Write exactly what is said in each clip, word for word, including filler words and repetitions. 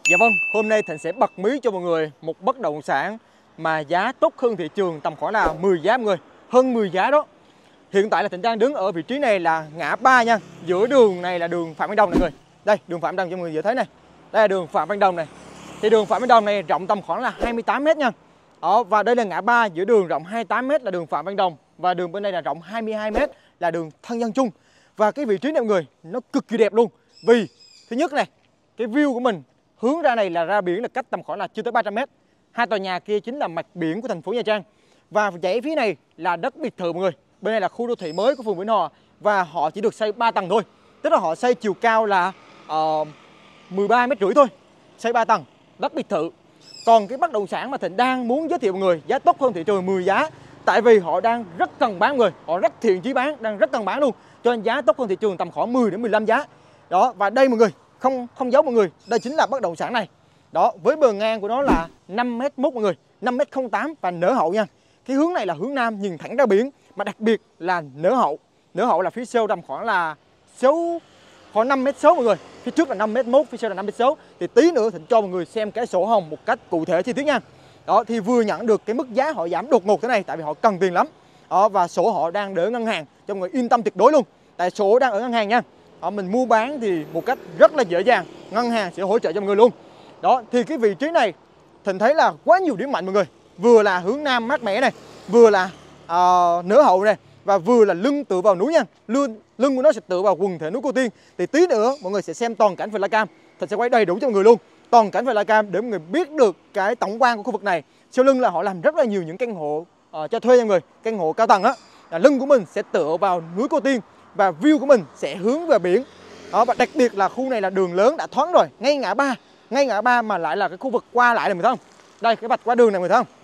Dạ vâng, hôm nay Thịnh sẽ bật mí cho mọi người một bất động sản mà giá tốt hơn thị trường tầm khoảng là mười giá mọi người, hơn mười giá đó. Hiện tại là Thịnh đang đứng ở vị trí này là ngã ba nha, giữa đường này là đường Phạm Văn Đồng này mọi người. Đây, đường Phạm Văn Đồng cho mọi người dễ thấy này. Đây là đường Phạm Văn Đồng này. Thì đường Phạm Văn Đồng này rộng tầm khoảng là hai mươi tám mét nha. Đó, và đây là ngã ba giữa đường rộng hai mươi tám mét là đường Phạm Văn Đồng và đường bên đây là rộng hai mươi hai mét là đường Thân Dân Trung. Và cái vị trí này mọi người nó cực kỳ đẹp luôn. Vì thứ nhất này, cái view của mình hướng ra này là ra biển là cách tầm khoảng là chưa tới ba trăm mét. Hai tòa nhà kia chính là mặt biển của thành phố Nha Trang. Và dãy phía này là đất biệt thự mọi người. Bên này là khu đô thị mới của phường Vĩnh Hòa và họ chỉ được xây ba tầng thôi. Tức là họ xây chiều cao là uh, mười ba mét rưỡi thôi. Xây ba tầng, đất biệt thự. Còn cái bất động sản mà Thịnh đang muốn giới thiệu mọi người giá tốt hơn thị trường mười giá. Tại vì họ đang rất cần bán mọi người, họ rất thiện chí bán, đang rất cần bán luôn. Cho nên giá tốt hơn thị trường tầm khoảng mười đến mười lăm giá. Đó, và đây mọi người, không không giấu mọi người, đây chính là bất động sản này. Đó, với bờ ngang của nó là năm mét mốt mọi người, năm mét không tám và nở hậu nha. Cái hướng này là hướng nam nhìn thẳng ra biển, mà đặc biệt là nở hậu. Nở hậu là phía sau tầm khoảng là sáu khoảng năm mét sáu mọi người. Phía trước là năm mét mốt, phía sau là năm mét sáu. Thì tí nữa Thịnh cho mọi người xem cái sổ hồng một cách cụ thể chi tiết nha. Đó, thì vừa nhận được cái mức giá họ giảm đột ngột thế này tại vì họ cần tiền lắm. Đó, và sổ họ đang để ở ngân hàng cho mọi người yên tâm tuyệt đối luôn. Tại sổ đang ở ngân hàng nha. Đó, mình mua bán thì một cách rất là dễ dàng, ngân hàng sẽ hỗ trợ cho mọi người luôn. Đó, thì cái vị trí này Thịnh thấy là quá nhiều điểm mạnh mọi người. Vừa là hướng nam mát mẻ này, vừa là uh, nửa hậu này, và vừa là lưng tựa vào núi nha. Lưng, lưng của nó sẽ tựa vào quần thể núi Cô Tiên. Thì tí nữa mọi người sẽ xem toàn cảnh flycam. Thịnh sẽ quay đầy đủ cho mọi người luôn toàn cảnh flycam để mọi người biết được cái tổng quan của khu vực này. Sau lưng là họ làm rất là nhiều những căn hộ uh, cho thuê nha mọi người, căn hộ cao tầng á. Là lưng của mình sẽ tựa vào núi Cô Tiên và view của mình sẽ hướng về biển. Đó, và đặc biệt là khu này là đường lớn đã thoáng rồi, ngay ngã ba, ngay ngã ba mà lại là cái khu vực qua lại này mọi người thấy không? Đây cái vạch qua đường này mọi người thấy không?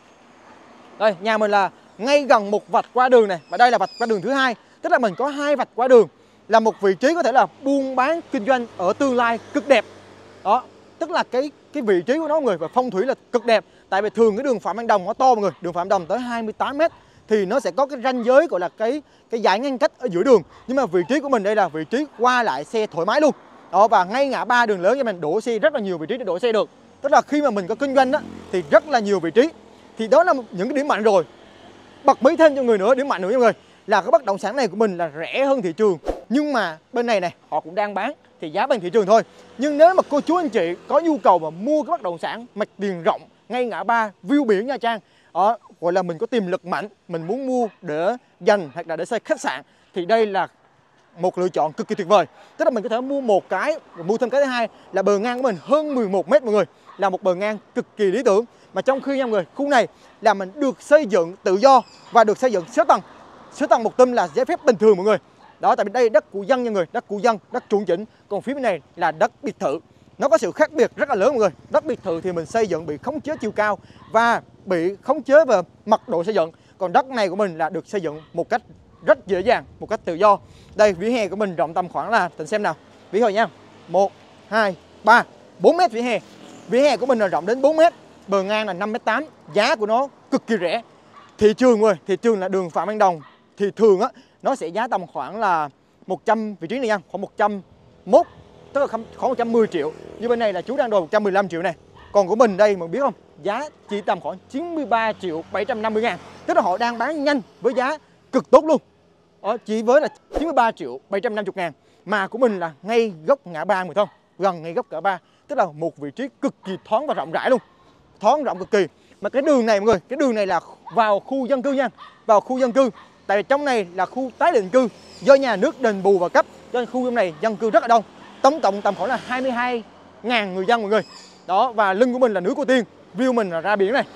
Đây, nhà mình là ngay gần một vạch qua đường này và đây là vạch qua đường thứ hai, tức là mình có hai vạch qua đường, là một vị trí có thể là buôn bán kinh doanh ở tương lai cực đẹp. Đó, tức là cái cái vị trí của nó mọi người và phong thủy là cực đẹp. Tại vì thường cái đường Phạm Văn Đồng nó to mọi người, đường Phạm Văn Đồng tới hai mươi tám mét thì nó sẽ có cái ranh giới gọi là cái cái dải ngăn cách ở giữa đường. Nhưng mà vị trí của mình đây là vị trí qua lại xe thoải mái luôn. Đó, và ngay ngã ba đường lớn cho mình đổ xe rất là nhiều vị trí để đổ xe được. Tức là khi mà mình có kinh doanh đó thì rất là nhiều vị trí. Thì đó là những cái điểm mạnh rồi. Bật mí thêm cho người nữa, điểm mạnh nữa mọi người là cái bất động sản này của mình là rẻ hơn thị trường. Nhưng mà bên này này họ cũng đang bán thì giá bằng thị trường thôi. Nhưng nếu mà cô chú anh chị có nhu cầu mà mua cái bất động sản mặt tiền rộng ngay ngã ba view biển Nha Trang, đó, gọi là mình có tiềm lực mạnh, mình muốn mua để dành hoặc là để xây khách sạn thì đây là một lựa chọn cực kỳ tuyệt vời. Tức là mình có thể mua một cái, mua thêm cái thứ hai là bờ ngang của mình hơn mười một mét mọi người, là một bờ ngang cực kỳ lý tưởng. Mà trong khi nha mọi người, khu này là mình được xây dựng tự do và được xây dựng sáu tầng. sáu tầng một tum là giấy phép bình thường mọi người. Đó, tại vì đây đất của dân nha mọi người, đất của dân, đất chuẩn chỉnh. Còn phía bên này là đất biệt thự. Nó có sự khác biệt rất là lớn mọi người. Đất biệt thự thì mình xây dựng bị khống chế chiều cao và bị khống chế về mật độ xây dựng. Còn đất này của mình là được xây dựng một cách rất dễ dàng, một cách tự do. Đây, vỉa hè của mình rộng tầm khoảng là, tình xem nào, vỉa hè nha, một, hai, ba, bốn mét vỉa hè. Vỉa hè của mình là rộng đến bốn mét, bờ ngang là năm mét tám, giá của nó cực kỳ rẻ. Thị trường rồi, thị trường là đường Phạm Văn Đồng thì thường á nó sẽ giá tầm khoảng là một trăm vị trí này nha, khoảng một trăm mốt, tức là khoảng một trăm mười triệu. Như bên này là chú đang đòi một trăm mười lăm triệu này. Còn của mình đây mình biết không, giá chỉ tầm khoảng chín mươi ba triệu bảy trăm năm mươi ngàn. Tức là họ đang bán nhanh với giá cực tốt luôn. Đó, chỉ với là chín mươi ba triệu bảy trăm năm mươi ngàn. Mà của mình là ngay góc ngã ba người không, gần ngay góc ngã ba. Tức là một vị trí cực kỳ thoáng và rộng rãi luôn. Thoáng rộng cực kỳ. Mà cái đường này mọi người, cái đường này là vào khu dân cư nha, vào khu dân cư. Tại vì trong này là khu tái định cư do nhà nước đền bù và cấp, cho nên khu trong này dân cư rất là đông. Tổng cộng tầm khoảng là hai mươi hai ngàn người dân mọi người. Đó, và lưng của mình là núi Cô Tiên, view mình là ra biển này.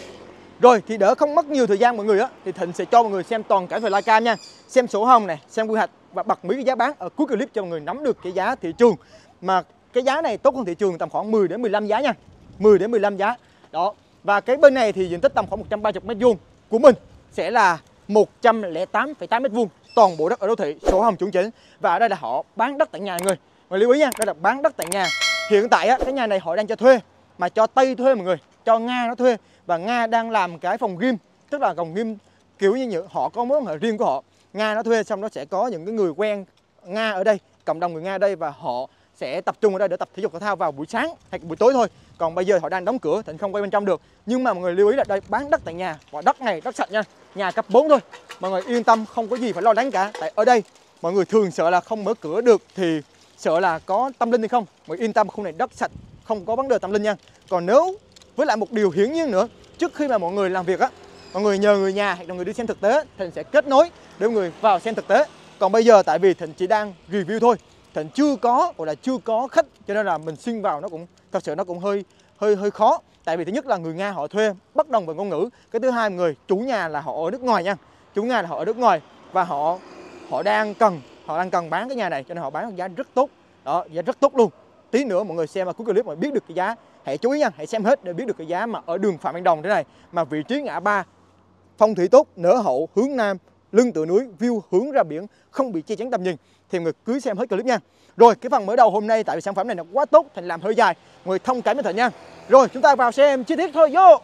Rồi thì đỡ không mất nhiều thời gian mọi người á, thì Thịnh sẽ cho mọi người xem toàn cảnh flycam nha, xem sổ hồng này, xem quy hoạch và bật mí cái giá bán ở cuối clip cho mọi người nắm được cái giá thị trường. Mà cái giá này tốt hơn thị trường tầm khoảng mười đến mười lăm giá nha, mười đến mười lăm giá. Đó. Và cái bên này thì diện tích tầm khoảng một trăm ba mươi mét vuông của mình sẽ là một trăm lẻ tám phẩy tám mét vuông, toàn bộ đất ở đô thị, sổ hồng chuẩn chỉnh. Và ở đây là họ bán đất tại nhà mọi người. Mọi người lưu ý nha, đây là bán đất tại nhà. Hiện tại á, cái nhà này họ đang cho thuê, mà cho Tây thuê mọi người, cho Nga nó thuê. Và Nga đang làm cái phòng gym, tức là phòng gym kiểu như những họ có mối quan hệ riêng của họ. Nga nó thuê xong nó sẽ có những cái người quen Nga ở đây, cộng đồng người Nga ở đây, và họ sẽ tập trung ở đây để tập thể dục thể thao vào buổi sáng hay buổi tối thôi. Còn bây giờ họ đang đóng cửa, Thịnh không quay bên trong được. Nhưng mà mọi người lưu ý là đây bán đất tại nhà, và đất này đất sạch nha, nhà cấp bốn thôi. Mọi người yên tâm, không có gì phải lo lắng cả. Tại ở đây mọi người thường sợ là không mở cửa được thì sợ là có tâm linh hay không. Mọi người yên tâm, khu này đất sạch, không có vấn đề tâm linh nha. Còn nếu với lại một điều hiển nhiên nữa, trước khi mà mọi người làm việc á, mọi người nhờ người nhà hay là người đi xem thực tế, Thịnh sẽ kết nối để mọi người vào xem thực tế. Còn bây giờ tại vì Thịnh chỉ đang review thôi, Thịnh chưa có gọi là chưa có khách, cho nên là mình xin vào nó cũng thật sự nó cũng hơi hơi hơi khó. Tại vì thứ nhất là người Nga họ thuê bất đồng về ngôn ngữ, cái thứ hai người chủ nhà là họ ở nước ngoài nha, chủ nhà là họ ở nước ngoài và họ họ đang cần họ đang cần bán cái nhà này, cho nên họ bán giá rất tốt đó, giá rất tốt luôn. Tí nữa mọi người xem mà cuối clip mà biết được cái giá, hãy chú ý nha, hãy xem hết để biết được cái giá mà ở đường Phạm Văn Đồng thế này, mà vị trí ngã ba, phong thủy tốt, nở hậu, hướng nam, lưng tựa núi, view hướng ra biển, không bị che chắn tầm nhìn, thì mọi người cứ xem hết clip nha. Rồi cái phần mở đầu hôm nay tại vì sản phẩm này nó quá tốt, Thành làm hơi dài, mọi người thông cảm với Thành nha. Rồi chúng ta vào xem chi tiết thôi, vô.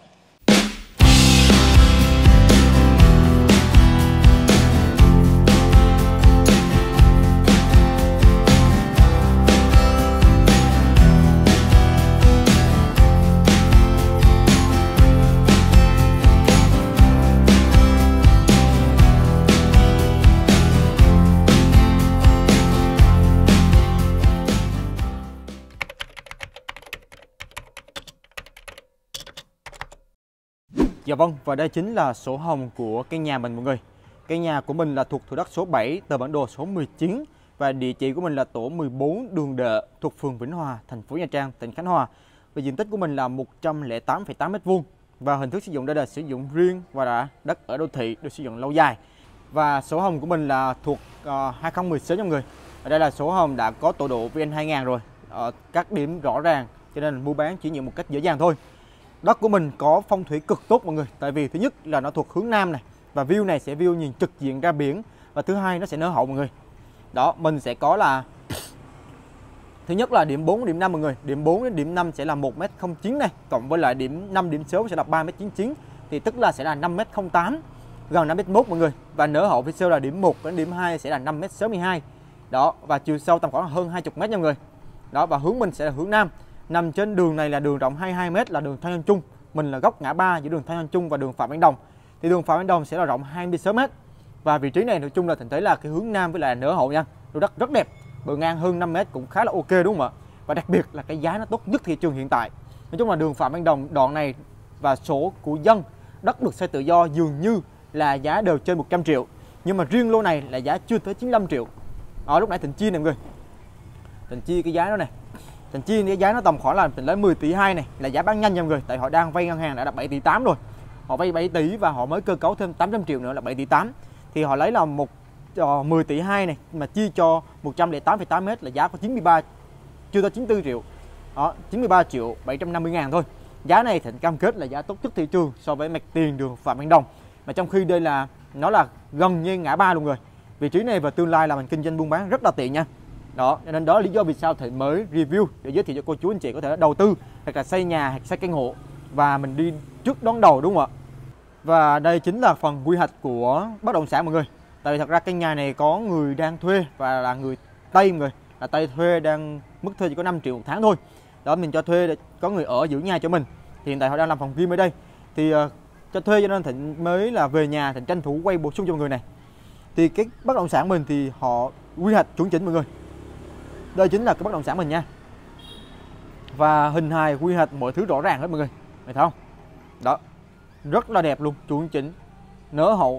Dạ vâng, và đây chính là sổ hồng của căn nhà mình mọi người. Căn nhà của mình là thuộc thửa đất số bảy, tờ bản đồ số mười chín và địa chỉ của mình là tổ mười bốn đường Đệ, thuộc phường Vĩnh Hòa, thành phố Nha Trang, tỉnh Khánh Hòa. Và diện tích của mình là một trăm lẻ tám phẩy tám mét vuông và hình thức sử dụng đây là sử dụng riêng và đã đất ở đô thị được sử dụng lâu dài. Và sổ hồng của mình là thuộc uh, hai không một sáu nha mọi người. Ở đây là sổ hồng đã có tọa độ vê en hai nghìn rồi, ở các điểm rõ ràng cho nên mua bán chuyển nhượng một cách dễ dàng thôi. Đất của mình có phong thủy cực tốt mọi người, tại vì thứ nhất là nó thuộc hướng nam này và view này sẽ view nhìn trực diện ra biển, và thứ hai nó sẽ nở hậu mọi người. Đó, mình sẽ có là thứ nhất là điểm bốn, điểm năm mọi người. Điểm bốn đến điểm năm sẽ là một mét không chín này, cộng với lại điểm năm, điểm sáu sẽ là ba mét chín mươi chín, thì tức là sẽ là năm mét không tám, gần năm mét mốt mọi người. Và nở hậu phía sau là điểm một đến điểm hai sẽ là năm mét sáu mươi hai. Đó, và chiều sâu tầm khoảng hơn hai mươi mét nha mọi người. Đó, và hướng mình sẽ là hướng nam. Nằm trên đường này là đường rộng hai mươi hai mét, là đường Thanh Xuân Trung. Mình là góc ngã ba giữa đường Thanh Xuân Trung và đường Phạm Văn Đồng. Thì đường Phạm Văn Đồng sẽ là rộng hai mươi sáu mét. Và vị trí này nói chung là Thịnh thấy là cái hướng nam với lại nở hậu nha. Lô đất rất đẹp, bờ ngang hơn năm mét cũng khá là ok đúng không ạ? Và đặc biệt là cái giá nó tốt nhất thị trường hiện tại. Nói chung là đường Phạm Văn Đồng đoạn này và số của dân đất được xây tự do dường như là giá đều trên một trăm triệu. Nhưng mà riêng lô này là giá chưa tới chín mươi lăm triệu. Ở lúc nãy Thịnh chia này mọi người. Thịnh chia cái giá đó này. Thịnh chia cái giá nó tầm khoảng là Thịnh lấy mười tỷ hai này là giá bán nhanh nha mọi người, tại họ đang vay ngân hàng đã là bảy tỷ tám rồi. Họ vay bảy tỷ và họ mới cơ cấu thêm tám trăm triệu nữa là bảy tỷ tám. Thì họ lấy là một uh, mười tỷ hai này mà chia cho một trăm lẻ tám phẩy tám mét là giá có chín mươi ba, chưa tới chín mươi tư triệu. Đó, chín mươi ba triệu bảy trăm năm mươi ngàn thôi. Giá này Thịnh cam kết là giá tốt nhất thị trường so với mặt tiền đường Phạm Văn Đồng. Mà trong khi đây là nó là gần như ngã ba luôn rồi. Vị trí này và tương lai là mình kinh doanh buôn bán rất là tiện nha. Đó, nên đó là lý do vì sao Thịnh mới review để giới thiệu cho cô chú anh chị có thể đầu tư hoặc là xây nhà hoặc xây căn hộ và mình đi trước đón đầu đúng không ạ? Và đây chính là phần quy hoạch của bất động sản mọi người. Tại vì thật ra căn nhà này có người đang thuê và là người Tây mọi người, là Tây thuê đang mức thuê chỉ có năm triệu một tháng thôi. Đó, mình cho thuê để có người ở giữ nhà cho mình. Thì hiện tại họ đang làm phòng gym ở đây. Thì uh, cho thuê cho nên Thịnh mới là về nhà Thịnh tranh thủ quay bổ sung cho mọi người này. Thì cái bất động sản mình thì họ quy hoạch chuẩn chỉnh mọi người. Đây chính là cái bất động sản mình nha. Và hình hài quy hoạch mọi thứ rõ ràng hết mọi người. Thấy không? Đó. Rất là đẹp luôn, chuẩn chỉnh, nở hậu.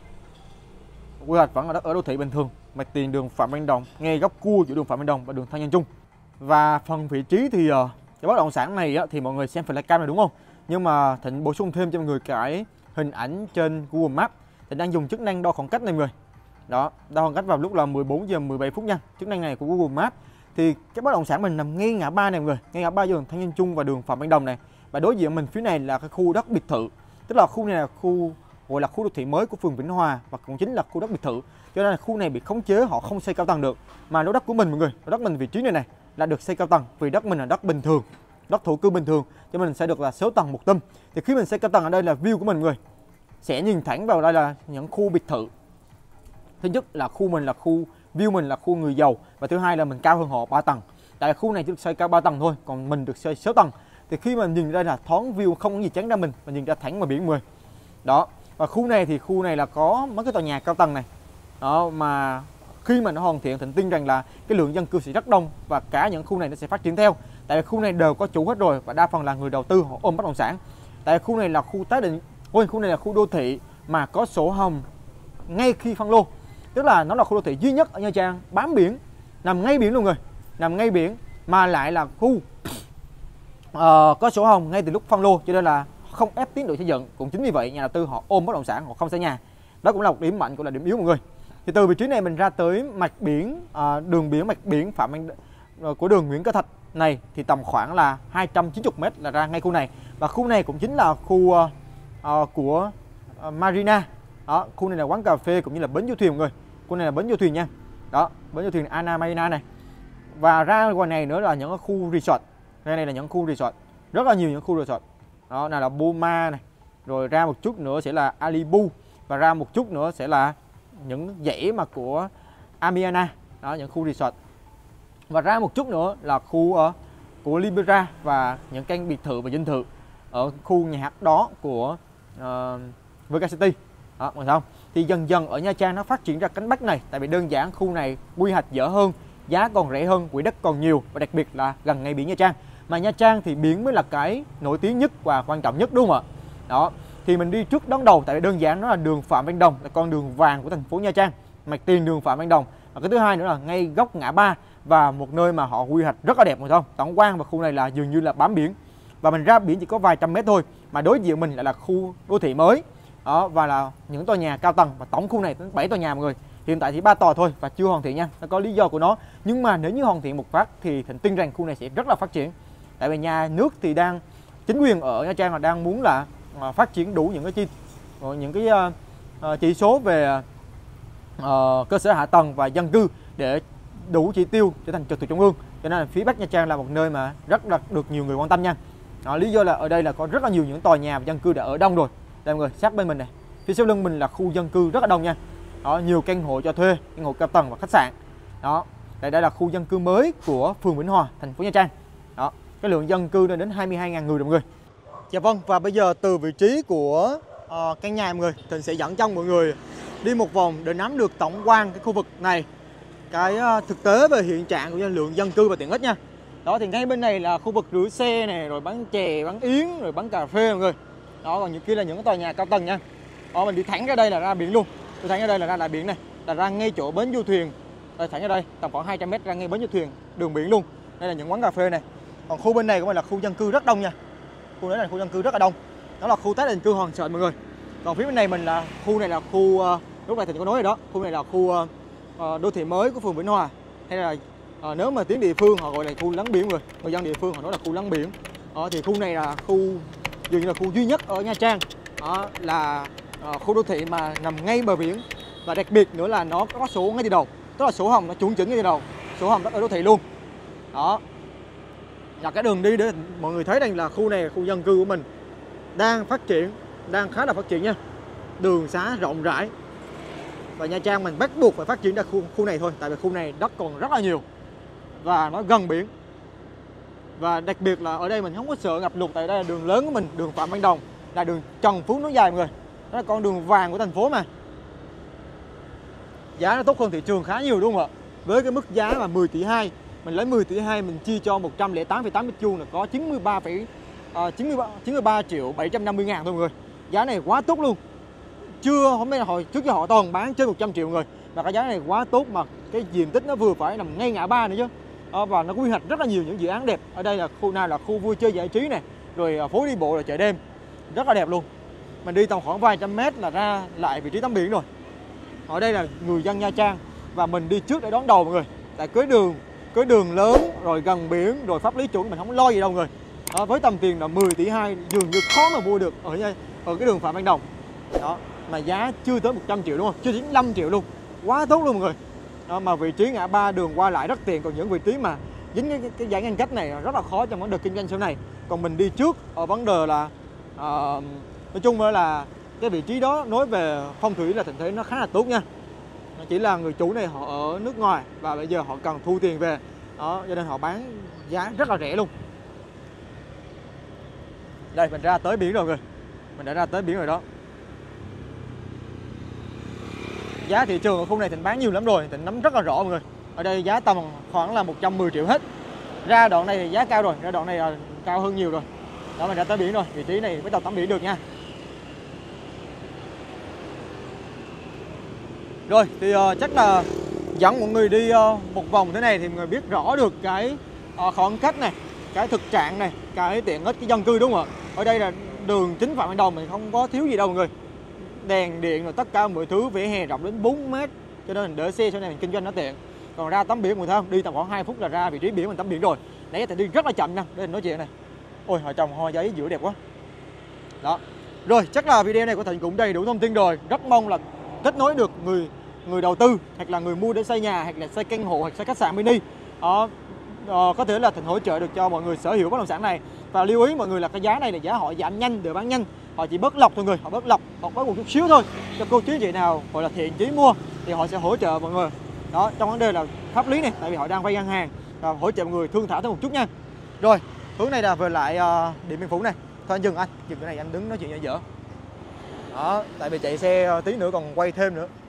Quy hoạch vẫn là đất ở đô thị bình thường, mặt tiền đường Phạm Văn Đồng, ngay góc cua giữa đường Phạm Văn Đồng và đường Thanh Xuân Trung. Và phần vị trí thì uh, cái bất động sản này á, thì mọi người xem flycam này đúng không? Nhưng mà Thịnh bổ sung thêm cho mọi người cái hình ảnh trên Google Maps. Thịnh đang dùng chức năng đo khoảng cách này mọi người. Đó, đo khoảng cách vào lúc là mười bốn giờ mười bảy phút nha. Chức năng này của Google Maps. Thì cái bất động sản mình nằm ngay ngã ba này mọi người, ngay ngã ba đường Thanh Xuân Trung và đường Phạm Văn Đồng này. Và đối diện mình phía này là cái khu đất biệt thự. Tức là khu này là khu gọi là khu đô thị mới của phường Vĩnh Hòa và cũng chính là khu đất biệt thự. Cho nên là khu này bị khống chế, họ không xây cao tầng được. Mà lô đất của mình mọi người, lô đất mình vị trí này này là được xây cao tầng, vì đất mình là đất bình thường, đất thổ cư bình thường, cho mình sẽ được là sáu tầng một tum. Thì khi mình xây cao tầng ở đây là view của mình mọi người sẽ nhìn thẳng vào đây là những khu biệt thự. Thứ nhất là khu mình là khu view mình là khu người giàu và thứ hai là mình cao hơn họ ba tầng. Tại khu này chỉ được xây cao ba tầng thôi, còn mình được xây sáu tầng. Thì khi mà nhìn ra là thoáng view không có gì chắn ra mình, mà nhìn ra thẳng vào biển mười. Đó. Và khu này thì khu này là có mấy cái tòa nhà cao tầng này. Đó, mà khi mà nó hoàn thiện Thịnh tin rằng là cái lượng dân cư sẽ rất đông và cả những khu này nó sẽ phát triển theo. Tại vì khu này đều có chủ hết rồi và đa phần là người đầu tư họ ôm bất động sản. Tại khu này là khu tái định, ôi khu này là khu đô thị mà có sổ hồng ngay khi phân lô. Tức là nó là khu đô thị duy nhất ở Nha Trang bám biển, nằm ngay biển luôn rồi, nằm ngay biển mà lại là khu uh, có sổ hồng ngay từ lúc phân lô, cho nên là không ép tiến độ xây dựng. Cũng chính vì vậy nhà đầu tư họ ôm bất động sản, họ không xây nhà. Đó cũng là một điểm mạnh, cũng là điểm yếu mọi người. Thì từ vị trí này mình ra tới mặt biển, uh, đường biển mặt biển Phạm Văn uh, của đường Nguyễn Cơ Thạch này thì tầm khoảng là hai trăm chín mươi mét là ra ngay khu này. Và khu này cũng chính là khu uh, uh, của uh, Marina. Đó, khu này là quán cà phê cũng như là bến du thuyền mọi người. Khu này là bến du thuyền nha. Đó, bến du thuyền Anna Marina này. Và ra ngoài này nữa là những khu resort. Đây này là những khu resort, rất là nhiều những khu resort. Đó, này là Boma này. Rồi ra một chút nữa sẽ là Alibu và ra một chút nữa sẽ là những dãy mà của Amiana. Đó, những khu resort. Và ra một chút nữa là khu uh, của Libera và những căn biệt thự và dinh thự ở khu nhà hát đó của uh, Vega City. Đó, mọi không? Thì dần dần ở Nha Trang nó phát triển ra cánh Bắc này, tại vì đơn giản khu này quy hoạch dở hơn, giá còn rẻ hơn, quỹ đất còn nhiều và đặc biệt là gần ngay biển Nha Trang. Mà Nha Trang thì biển mới là cái nổi tiếng nhất và quan trọng nhất, đúng không ạ? Đó, thì mình đi trước đón đầu, tại vì đơn giản nó là đường Phạm Văn Đồng, là con đường vàng của thành phố Nha Trang, mặt tiền đường Phạm Văn Đồng. Và cái thứ hai nữa là ngay góc ngã ba và một nơi mà họ quy hoạch rất là đẹp, phải không? Tổng quan và khu này là dường như là bám biển. Và mình ra biển chỉ có vài trăm mét thôi, mà đối diện mình lại là khu đô thị mới. Đó, và là những tòa nhà cao tầng, và tổng khu này đến bảy tòa nhà mọi người. Hiện tại chỉ ba tòa thôi và chưa hoàn thiện nha, nó có lý do của nó. Nhưng mà nếu như hoàn thiện một phát thì Thịnh tin rằng khu này sẽ rất là phát triển. Tại vì nhà nước thì đang, chính quyền ở Nha Trang là đang muốn là uh, phát triển đủ những cái chi những cái uh, uh, chỉ số về uh, cơ sở hạ tầng và dân cư để đủ chỉ tiêu trở thành trực thuộc trung ương. Cho nên là phía Bắc Nha Trang là một nơi mà rất là được nhiều người quan tâm nha. Đó, lý do là ở đây là có rất là nhiều những tòa nhà và dân cư đã ở đông rồi. Đây mọi người, sát bên mình này, phía sau lưng mình là khu dân cư rất là đông nha. Đó, nhiều căn hộ cho thuê, căn hộ cao tầng và khách sạn. Đó, đây đây là khu dân cư mới của phường Vĩnh Hòa, thành phố Nha Trang. Đó, cái lượng dân cư lên đến hai mươi hai nghìn người rồi mọi người. Dạ vâng, và bây giờ từ vị trí của uh, căn nhà mọi người, Thịnh sẽ dẫn trong mọi người đi một vòng để nắm được tổng quan cái khu vực này, cái uh, thực tế về hiện trạng của lượng dân cư và tiện ích nha. Đó, thì ngay bên này là khu vực rửa xe này, rồi bán chè, bán yến, rồi bán cà phê mọi người. Đó, còn những kia là những tòa nhà cao tầng nha. Đó, mình đi thẳng ra đây là ra biển luôn. Đi thẳng ra đây là ra lại biển này, là ra ngay chỗ bến du thuyền. Đây, thẳng ra đây tầm khoảng hai trăm mét ra ngay bến du thuyền, đường biển luôn. Đây là những quán cà phê này. Còn khu bên này của mình là khu dân cư rất đông nha. Khu đấy là khu dân cư rất là đông. Đó là khu tái định cư Hòn Sợn mọi người. Còn phía bên này mình là khu này là khu uh, lúc này thì có nói rồi đó, khu này là khu uh, uh, đô thị mới của phường Vĩnh Hòa, hay là uh, nếu mà tiếng địa phương họ gọi là khu lấn biển mọi người. Người dân địa phương họ nói là khu lấn biển. Đó, thì khu này là khu dường như là khu duy nhất ở Nha Trang. Đó là uh, khu đô thị mà nằm ngay bờ biển, và đặc biệt nữa là nó có sổ ngay từ đầu, tức là sổ hồng nó chuẩn chỉnh ngay từ đầu, sổ hồng đất ở đô thị luôn. Đó là cái đường đi để mọi người thấy rằng là khu này là khu dân cư của mình đang phát triển, đang khá là phát triển nha. Đường xá rộng rãi và Nha Trang mình bắt buộc phải phát triển ra khu khu này thôi, tại vì khu này đất còn rất là nhiều và nó gần biển. Và đặc biệt là ở đây mình không có sợ ngập lụt, tại đây là đường lớn của mình, đường Phạm Văn Đồng, là đường Trần Phú nối dài mọi người. Đó là con đường vàng của thành phố mà. Giá nó tốt hơn thị trường khá nhiều đúng không ạ? Với cái mức giá mà mười tỷ hai, mình lấy mười tỷ hai mình chia cho một trăm lẻ tám phẩy tám mét vuông là có chín mươi ba phẩy chín mươi ba triệu bảy trăm năm mươi ngàn thôi mọi người. Giá này quá tốt luôn. Chưa, hôm nay là hồi trước giờ họ toàn bán trên một trăm triệu người. Và cái giá này quá tốt, mà cái diện tích nó vừa phải nằm ngay ngã ba nữa chứ. À, và nó quy hoạch rất là nhiều những dự án đẹp. Ở đây là khu nào là khu vui chơi giải trí này, rồi phố đi bộ là chợ đêm, rất là đẹp luôn. Mình đi tầm khoảng vài trăm mét là ra lại vị trí tắm biển rồi. Ở đây là người dân Nha Trang và mình đi trước để đón đầu mọi người. Tại cưới đường, cưới đường lớn rồi gần biển rồi pháp lý chuẩn, mình không lo gì đâu mọi người. À, với tầm tiền là mười tỷ hai dường như khó mà mua được ở ở cái đường Phạm Văn Đồng. Đó, mà giá chưa tới một trăm triệu đúng không? Chưa chín mươi lăm triệu luôn. Quá tốt luôn mọi người. Đó, mà vị trí ngã ba đường qua lại rất tiện, còn những vị trí mà dính cái, cái, cái giải ngăn cách này rất là khó trong vấn đề kinh doanh sau này. Còn mình đi trước ở vấn đề là uh, nói chung là cái vị trí đó nói về phong thủy là Thịnh thấy nó khá là tốt nha. Chỉ là người chủ này họ ở nước ngoài và bây giờ họ cần thu tiền về Đó, cho nên họ bán giá rất là rẻ luôn. Đây mình ra tới biển rồi người, mình đã ra tới biển rồi đó. Giá thị trường ở khu này Thịnh bán nhiều lắm rồi, Thịnh nắm rất là rõ mọi người. Ở đây giá tầm khoảng là một trăm mười triệu hết. Ra đoạn này thì giá cao rồi, ra đoạn này là cao hơn nhiều rồi. Đó, mình đã tới biển rồi, vị trí này bắt đầu tắm biển được nha. Rồi thì uh, chắc là dẫn mọi người đi uh, một vòng thế này thì mọi người biết rõ được cái uh, khoảng cách này, cái thực trạng này, cái tiện ích cái dân cư đúng không ạ? Ở đây là đường chính Phạm Văn Đồng mình không có thiếu gì đâu mọi người. Đèn điện rồi tất cả mọi thứ, vỉa hè rộng đến bốn mét, cho nên mình đỡ xe sau này mình kinh doanh nó tiện. Còn ra tắm biển mọi người thấy không? Đi tầm khoảng hai phút là ra vị trí biển mình tắm biển rồi. Nãy thì đi rất là chậm nha, để mình nói chuyện này. Ôi họ trồng hoa giấy giữa đẹp quá. Đó. Rồi chắc là video này của Thịnh cũng đầy đủ thông tin rồi. Rất mong là kết nối được người người đầu tư hoặc là người mua để xây nhà, hoặc là xây căn hộ, hoặc xây khách sạn mini. Đó. Ờ, có thể là Thịnh hỗ trợ được cho mọi người sở hữu bất động sản này. Và lưu ý mọi người là cái giá này là giá họ giảm nhanh để bán nhanh. Họ chỉ bớt lọc thôi người, họ bớt lọc, họ bớt một chút xíu thôi. Cho cô chú chị nào gọi là thiện chí mua thì họ sẽ hỗ trợ mọi người. Đó, trong vấn đề là pháp lý này, tại vì họ đang vay ngân hàng, và hỗ trợ mọi người thương thảo thêm một chút nha. Rồi, hướng này là về lại uh, Điện Biên Phủ này. Thôi anh dừng anh, dừng cái này anh đứng nói chuyện dở dở. Đó, tại vì chạy xe tí nữa còn quay thêm nữa.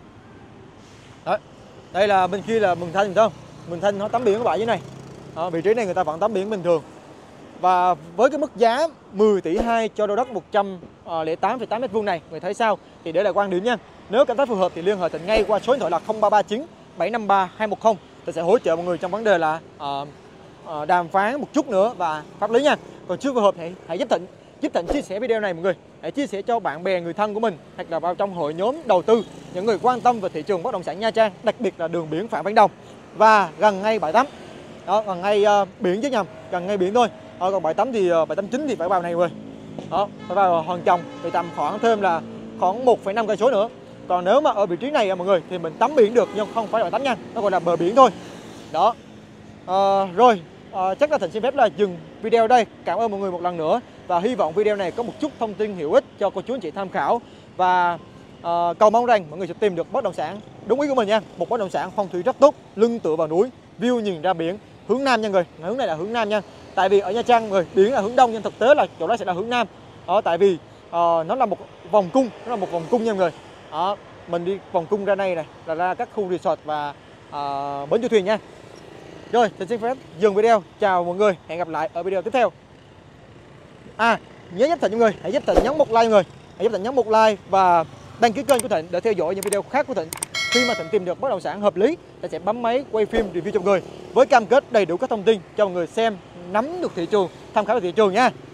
Đó, đây là bên kia là Mường Thanh, thấy không? Mường Thanh nó tắm biển các bạn dưới này. Đó, vị trí này người ta vẫn tắm biển bình thường. Và với cái mức giá mười tỷ hai cho lô đất một trăm lẻ tám phẩy tám mét vuông này, người thấy sao? Thì để lại quan điểm nha. Nếu cảm thấy phù hợp thì liên hệ Thịnh ngay qua số điện thoại là không ba ba chín bảy năm ba hai một không. Thịnh sẽ hỗ trợ mọi người trong vấn đề là uh, uh, đàm phán một chút nữa và pháp lý nha. Còn chưa phù hợp thì hãy giúp Thịnh giúp Thịnh chia sẻ video này mọi người. Hãy chia sẻ cho bạn bè người thân của mình, hoặc là vào trong hội nhóm đầu tư, những người quan tâm về thị trường bất động sản Nha Trang, đặc biệt là đường biển Phạm Văn Đồng và gần ngay bãi tắm. Đó, gần ngay uh, biển chứ nhầm, gần ngay biển thôi. Đó, còn bãi tắm thì uh, bãi tắm chính thì phải vào này rồi. Đó, phải vào Hòn Chồng thì tầm khoảng thêm là khoảng một phẩy năm cây số nữa. Còn nếu mà ở vị trí này mọi người thì mình tắm biển được nhưng không phải là bãi tắm nha, nó gọi là bờ biển thôi. Đó. À, rồi, à, chắc là Thịnh xin phép là dừng video ở đây. Cảm ơn mọi người một lần nữa và hy vọng video này có một chút thông tin hữu ích cho cô chú anh chị tham khảo, và à, cầu mong rằng mọi người sẽ tìm được bất động sản đúng ý của mình nha. Một bất động sản phong thủy rất tốt, lưng tựa vào núi, view nhìn ra biển, hướng nam nha người. Hướng này là hướng nam nha. Tại vì ở Nha Trang người biển là hướng đông nhưng thực tế là chỗ đó sẽ là hướng nam. Đó, tại vì uh, nó là một vòng cung, nó là một vòng cung nha mọi người. Đó, mình đi vòng cung ra đây này là ra các khu resort và uh, bến du thuyền nha. Rồi, Thịnh xin phép dừng video. Chào mọi người, hẹn gặp lại ở video tiếp theo. À, nhớ giúp Thịnh mọi người, hãy giúp Thịnh nhấn một like mọi người, hãy giúp Thịnh nhấn một like và đăng ký kênh của Thịnh để theo dõi những video khác của Thịnh. Khi mà Thịnh tìm được bất động sản hợp lý, Thịnh sẽ bấm máy quay phim review cho mọi người với cam kết đầy đủ các thông tin cho mọi người xem, nắm được thị trường, tham khảo được thị trường nha.